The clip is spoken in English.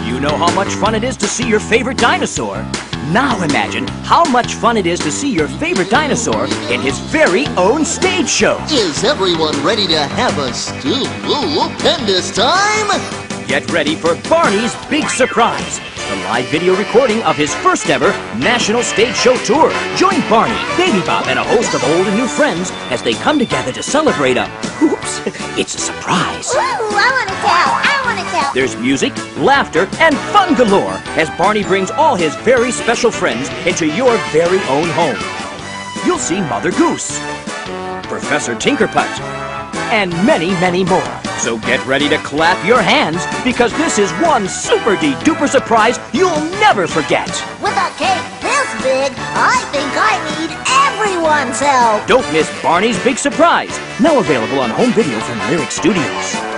You know how much fun it is to see your favorite dinosaur. Now imagine how much fun it is to see your favorite dinosaur in his very own stage show. Is everyone ready to have a stupendous time? Get ready for Barney's Big Surprise, the live video recording of his first ever National Stage Show Tour. Join Barney, Baby Bop, and a host of old and new friends as they come together to celebrate oops, it's a surprise. Ooh, I want to tell. There's music, laughter, and fun galore as Barney brings all his very special friends into your very own home. You'll see Mother Goose, Professor Tinkerput, and many, many more. So get ready to clap your hands because this is one super-de-duper surprise you'll never forget. With a cake this big, I think I need everyone's help. Don't miss Barney's Big Surprise, now available on home video from Lyric Studios.